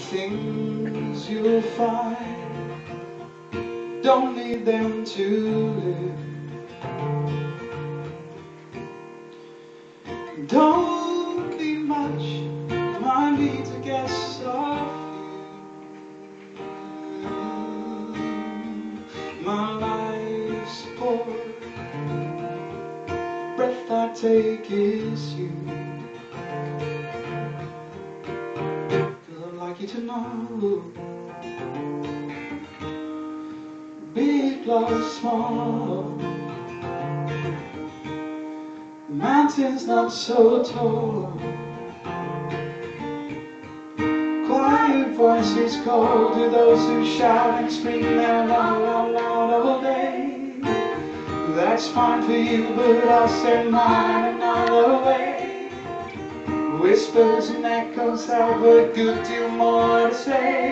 things you'll find don't need them to live. Don't need much, might need to guess of you. My life's support, breath I take is you. I'd like you to know, big love, small, the mountain's not so tall. Quiet voices call to those who shout and scream out loud all day. That's fine for you, but I'll send mine another way. Whispers and echoes have a good deal more to say.